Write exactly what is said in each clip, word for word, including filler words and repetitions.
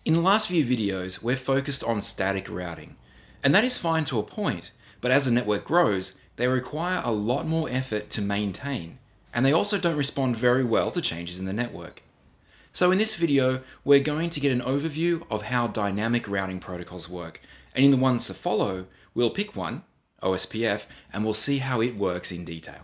In the last few videos, we're focused on static routing, and that is fine to a point, but as the network grows, they require a lot more effort to maintain, and they also don't respond very well to changes in the network. So in this video, we're going to get an overview of how dynamic routing protocols work, and in the ones to follow, we'll pick one, O S P F, and we'll see how it works in detail.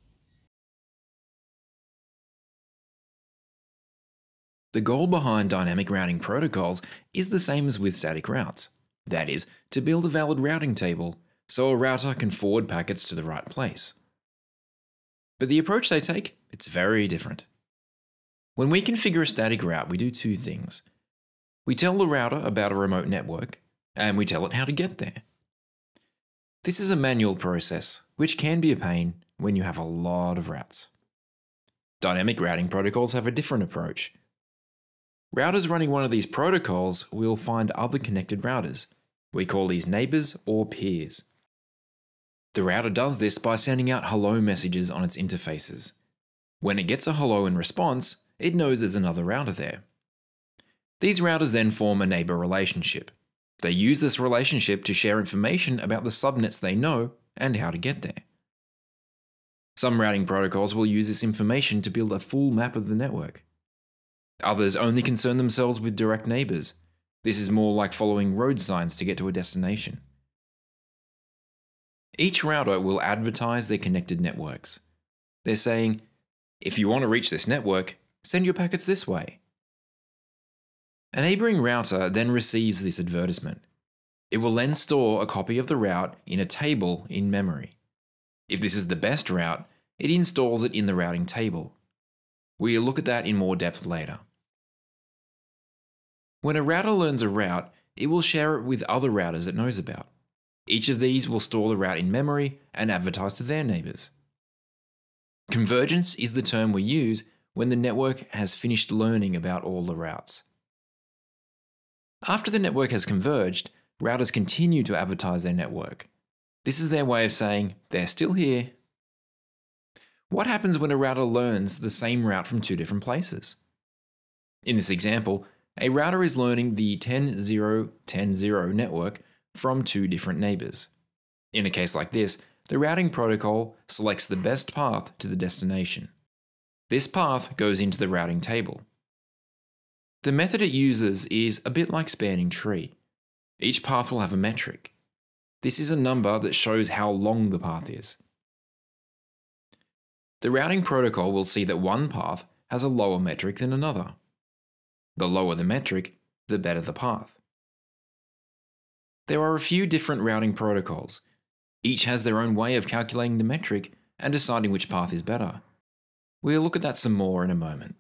The goal behind dynamic routing protocols is the same as with static routes. That is, to build a valid routing table so a router can forward packets to the right place. But the approach they take, it's very different. When we configure a static route, we do two things. We tell the router about a remote network, and we tell it how to get there. This is a manual process, which can be a pain when you have a lot of routes. Dynamic routing protocols have a different approach. Routers running one of these protocols will find other connected routers. We call these neighbours or peers. The router does this by sending out hello messages on its interfaces. When it gets a hello in response, it knows there's another router there. These routers then form a neighbour relationship. They use this relationship to share information about the subnets they know and how to get there. Some routing protocols will use this information to build a full map of the network. Others only concern themselves with direct neighbours. This is more like following road signs to get to a destination. Each router will advertise their connected networks. They're saying, if you want to reach this network, send your packets this way. A neighbouring router then receives this advertisement. It will then store a copy of the route in a table in memory. If this is the best route, it installs it in the routing table. We'll look at that in more depth later. When a router learns a route, it will share it with other routers it knows about. Each of these will store the route in memory and advertise to their neighbours. Convergence is the term we use when the network has finished learning about all the routes. After the network has converged, routers continue to advertise their network. This is their way of saying, they're still here. What happens when a router learns the same route from two different places? In this example, a router is learning the ten dot zero dot ten dot zero network from two different neighbours. In a case like this, the routing protocol selects the best path to the destination. This path goes into the routing table. The method it uses is a bit like spanning tree. Each path will have a metric. This is a number that shows how long the path is. The routing protocol will see that one path has a lower metric than another. The lower the metric, the better the path. There are a few different routing protocols. Each has their own way of calculating the metric and deciding which path is better. We'll look at that some more in a moment.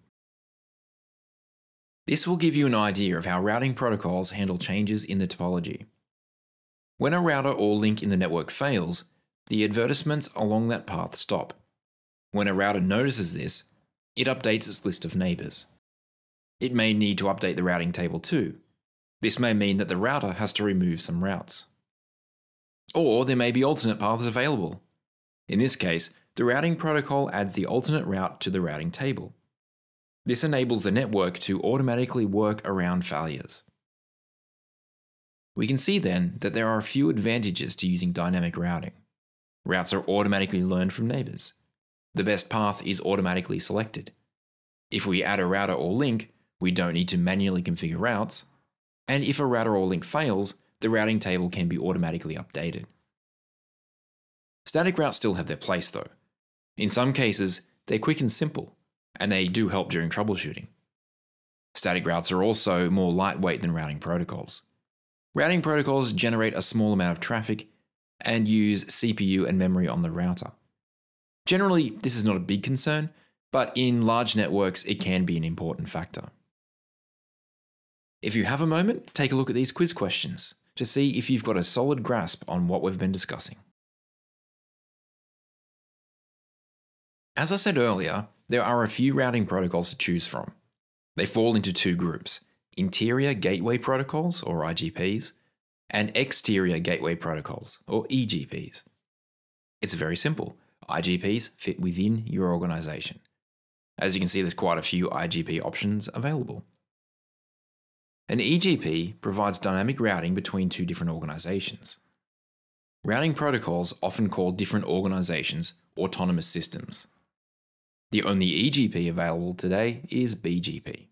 This will give you an idea of how routing protocols handle changes in the topology. When a router or link in the network fails, the advertisements along that path stop. When a router notices this, it updates its list of neighbours. It may need to update the routing table too. This may mean that the router has to remove some routes. Or there may be alternate paths available. In this case, the routing protocol adds the alternate route to the routing table. This enables the network to automatically work around failures. We can see then that there are a few advantages to using dynamic routing. Routes are automatically learned from neighbours. The best path is automatically selected. If we add a router or link, we don't need to manually configure routes. And if a router or link fails, the routing table can be automatically updated. Static routes still have their place though. In some cases, they're quick and simple, and they do help during troubleshooting. Static routes are also more lightweight than routing protocols. Routing protocols generate a small amount of traffic and use C P U and memory on the router. Generally, this is not a big concern, but in large networks, it can be an important factor. If you have a moment, take a look at these quiz questions to see if you've got a solid grasp on what we've been discussing. As I said earlier, there are a few routing protocols to choose from. They fall into two groups: interior gateway protocols, or I G Ps, and exterior gateway protocols, or E G Ps. It's very simple. I G Ps fit within your organization. As you can see, there's quite a few I G P options available. An E G P provides dynamic routing between two different organizations. Routing protocols often call different organizations autonomous systems. The only E G P available today is B G P.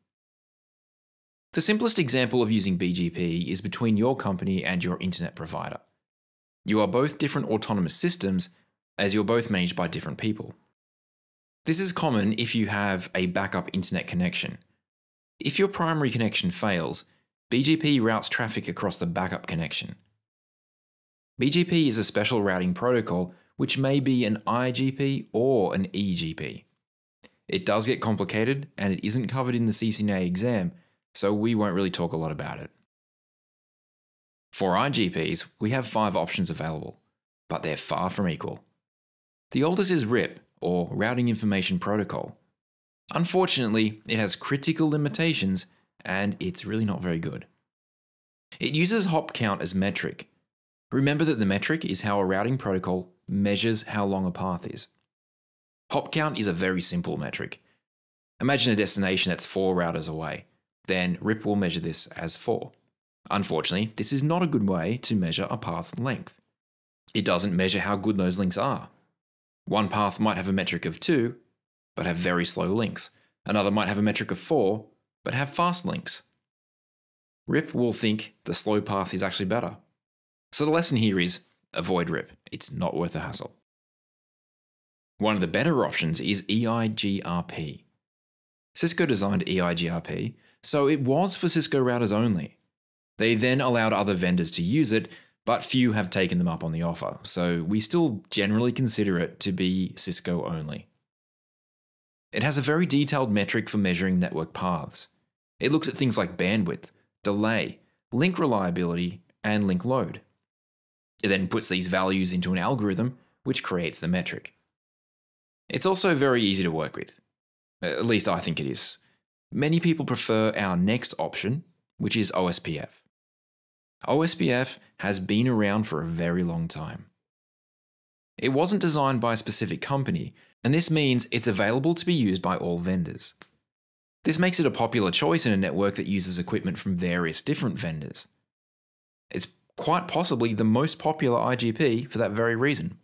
The simplest example of using B G P is between your company and your internet provider. You are both different autonomous systems, as you're both managed by different people. This is common if you have a backup internet connection. If your primary connection fails, B G P routes traffic across the backup connection. B G P is a special routing protocol which may be an I G P or an E G P. It does get complicated and it isn't covered in the C C N A exam, so we won't really talk a lot about it. For I G Ps, we have five options available, but they're far from equal. The oldest is R I P, or Routing Information Protocol. Unfortunately, it has critical limitations and it's really not very good. It uses hop count as metric. Remember that the metric is how a routing protocol measures how long a path is. Hop count is a very simple metric. Imagine a destination that's four routers away. Then R I P will measure this as four. Unfortunately, this is not a good way to measure a path length. It doesn't measure how good those links are. One path might have a metric of two, but have very slow links. Another might have a metric of four, but have fast links. R I P will think the slow path is actually better. So the lesson here is avoid R I P. It's not worth the hassle. One of the better options is E I G R P. Cisco designed E I G R P, so it was for Cisco routers only. They then allowed other vendors to use it, but few have taken them up on the offer, so we still generally consider it to be Cisco only. It has a very detailed metric for measuring network paths. It looks at things like bandwidth, delay, link reliability, and link load. It then puts these values into an algorithm, which creates the metric. It's also very easy to work with. At least I think it is. Many people prefer our next option, which is O S P F. O S P F has been around for a very long time. It wasn't designed by a specific company, and this means it's available to be used by all vendors. This makes it a popular choice in a network that uses equipment from various different vendors. It's quite possibly the most popular I G P for that very reason.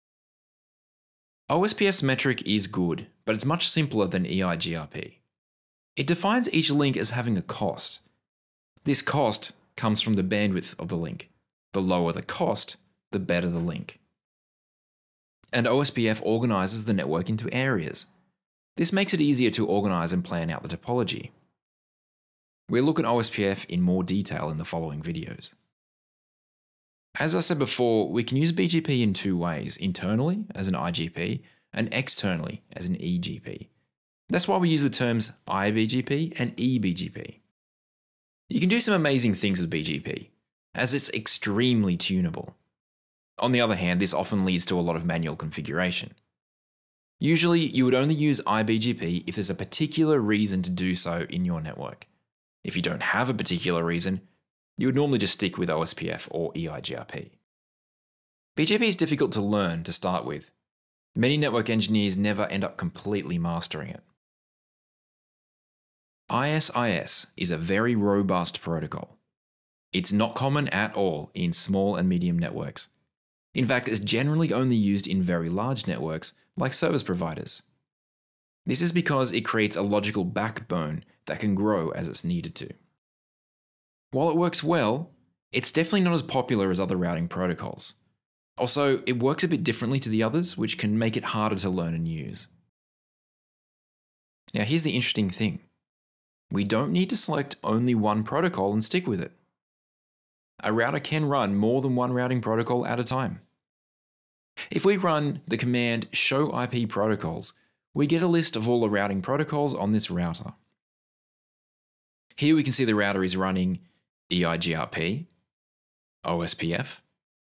O S P F's metric is good, but it's much simpler than E I G R P. It defines each link as having a cost. This cost comes from the bandwidth of the link. The lower the cost, the better the link. And O S P F organizes the network into areas. This makes it easier to organize and plan out the topology. We'll look at O S P F in more detail in the following videos. As I said before, we can use B G P in two ways, internally as an I G P and externally as an E G P. That's why we use the terms I B G P and E B G P. You can do some amazing things with B G P, as it's extremely tunable. On the other hand, this often leads to a lot of manual configuration. Usually, you would only use I B G P if there's a particular reason to do so in your network. If you don't have a particular reason, you would normally just stick with O S P F or E I G R P. B G P is difficult to learn to start with. Many network engineers never end up completely mastering it. I S I S is a very robust protocol. It's not common at all in small and medium networks. In fact, it's generally only used in very large networks like service providers. This is because it creates a logical backbone that can grow as it's needed to. While it works well, it's definitely not as popular as other routing protocols. Also, it works a bit differently to the others, which can make it harder to learn and use. Now, here's the interesting thing. We don't need to select only one protocol and stick with it. A router can run more than one routing protocol at a time. If we run the command show I P protocols, we get a list of all the routing protocols on this router. Here we can see the router is running E I G R P, O S P F,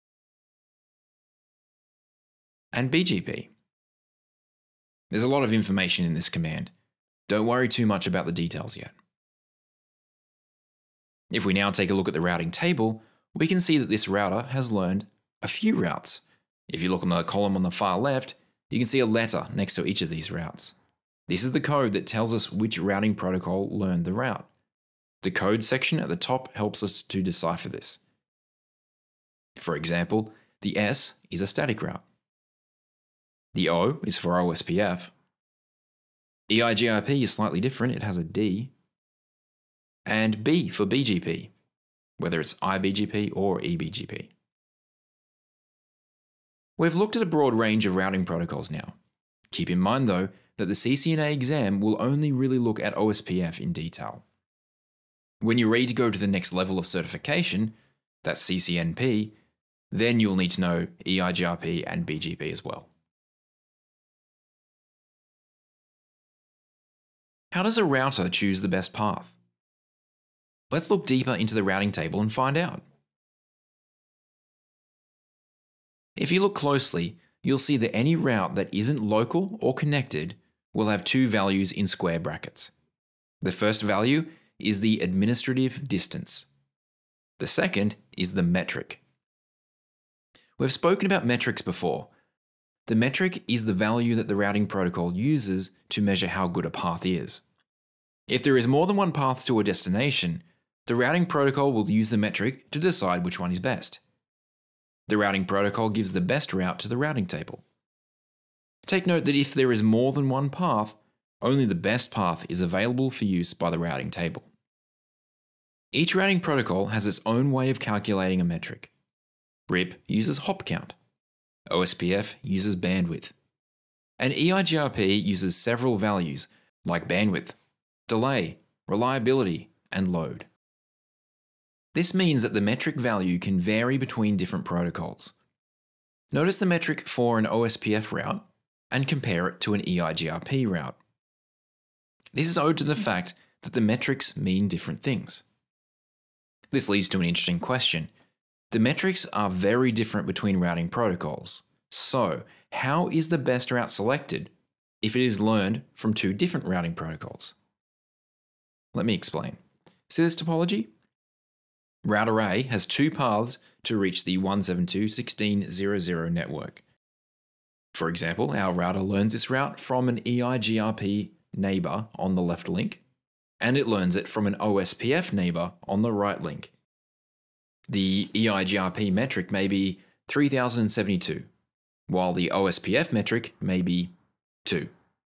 and B G P. There's a lot of information in this command. Don't worry too much about the details yet. If we now take a look at the routing table, we can see that this router has learned a few routes. If you look on the column on the far left, you can see a letter next to each of these routes. This is the code that tells us which routing protocol learned the route. The code section at the top helps us to decipher this. For example, the S is a static route. The O is for O S P F. E I G R P is slightly different, it has a D. And B for B G P, whether it's I B G P or E B G P. We've looked at a broad range of routing protocols now. Keep in mind though that the C C N A exam will only really look at O S P F in detail. When you're ready to go to the next level of certification, that's C C N P, then you'll need to know E I G R P and B G P as well. How does a router choose the best path? Let's look deeper into the routing table and find out. If you look closely, you'll see that any route that isn't local or connected will have two values in square brackets. The first value is the administrative distance. The second is the metric. We've spoken about metrics before. The metric is the value that the routing protocol uses to measure how good a path is. If there is more than one path to a destination, the routing protocol will use the metric to decide which one is best. The routing protocol gives the best route to the routing table. Take note that if there is more than one path, only the best path is available for use by the routing table. Each routing protocol has its own way of calculating a metric. R I P uses hop count. O S P F uses bandwidth. And E I G R P uses several values like bandwidth, delay, reliability, and load. This means that the metric value can vary between different protocols. Notice the metric for an O S P F route and compare it to an E I G R P route. This is owed to the fact that the metrics mean different things. This leads to an interesting question. The metrics are very different between routing protocols. So, how is the best route selected if it is learned from two different routing protocols? Let me explain. See this topology? Router A has two paths to reach the one seventy-two dot sixteen dot zero zero network. For example, our router learns this route from an E I G R P neighbour on the left link, and it learns it from an O S P F neighbour on the right link. The E I G R P metric may be three thousand seventy-two, while the O S P F metric may be two.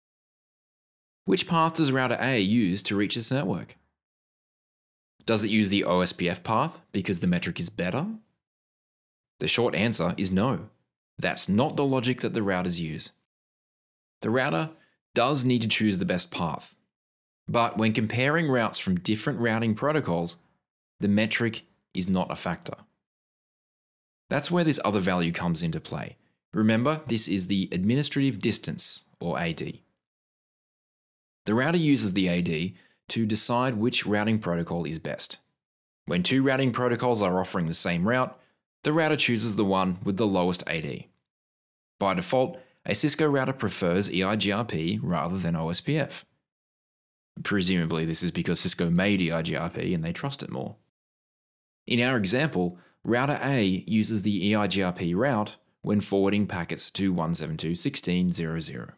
Which path does router A use to reach this network? Does it use the O S P F path because the metric is better? The short answer is no. That's not the logic that the routers use. The router does need to choose the best path, but when comparing routes from different routing protocols, the metric is not a factor. That's where this other value comes into play. Remember, this is the administrative distance, or A D. The router uses the A D to decide which routing protocol is best. When two routing protocols are offering the same route, the router chooses the one with the lowest A D. By default, a Cisco router prefers E I G R P rather than O S P F. Presumably this is because Cisco made E I G R P and they trust it more. In our example, router A uses the E I G R P route when forwarding packets to one seventy-two dot sixteen dot zero zero.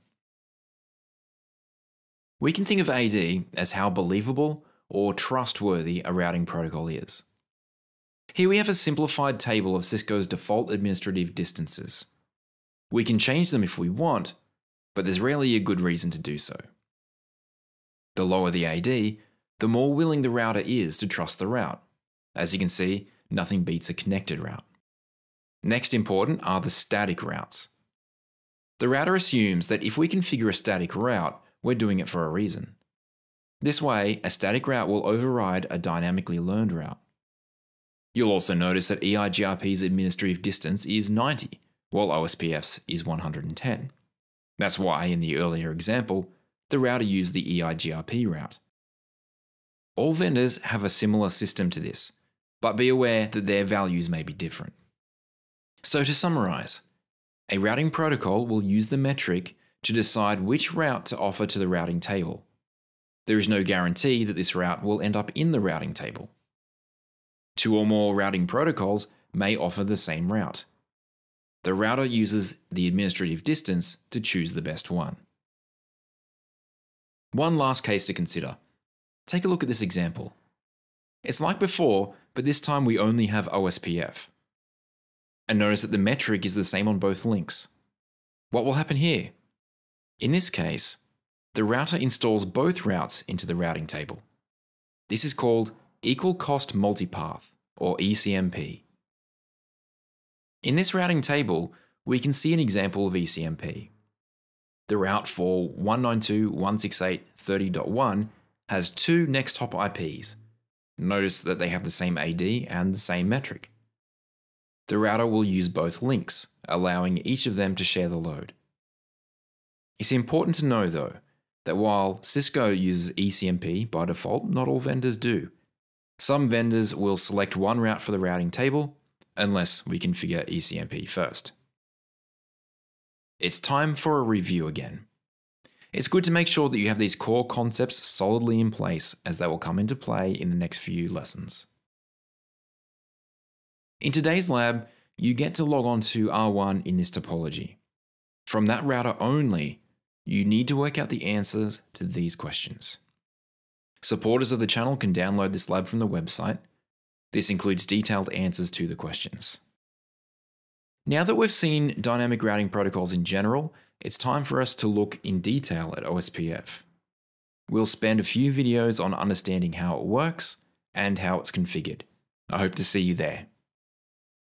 We can think of A D as how believable or trustworthy a routing protocol is. Here we have a simplified table of Cisco's default administrative distances. We can change them if we want, but there's rarely a good reason to do so. The lower the A D, the more willing the router is to trust the route. As you can see, nothing beats a connected route. Next important are the static routes. The router assumes that if we configure a static route, we're doing it for a reason. This way, a static route will override a dynamically learned route. You'll also notice that E I G R P's administrative distance is ninety, while O S P F's is one hundred ten. That's why, in the earlier example, the router used the E I G R P route. All vendors have a similar system to this, but be aware that their values may be different. So to summarize, a routing protocol will use the metric to decide which route to offer to the routing table. There is no guarantee that this route will end up in the routing table. Two or more routing protocols may offer the same route. The router uses the administrative distance to choose the best one. One last case to consider. Take a look at this example. It's like before, but this time we only have O S P F. And notice that the metric is the same on both links. What will happen here? In this case, the router installs both routes into the routing table. This is called Equal Cost Multipath, or E C M P. In this routing table, we can see an example of E C M P. The route for one ninety-two dot one sixty-eight dot thirty dot one has two next hop I Ps. Notice that they have the same A D and the same metric. The router will use both links, allowing each of them to share the load. It's important to know though, that while Cisco uses E C M P by default, not all vendors do. Some vendors will select one route for the routing table, unless we configure E C M P first. It's time for a review again. It's good to make sure that you have these core concepts solidly in place, as they will come into play in the next few lessons. In today's lab, you get to log on to R one in this topology. From that router only, you need to work out the answers to these questions. Supporters of the channel can download this lab from the website. This includes detailed answers to the questions. Now that we've seen dynamic routing protocols in general, it's time for us to look in detail at O S P F. We'll spend a few videos on understanding how it works and how it's configured. I hope to see you there.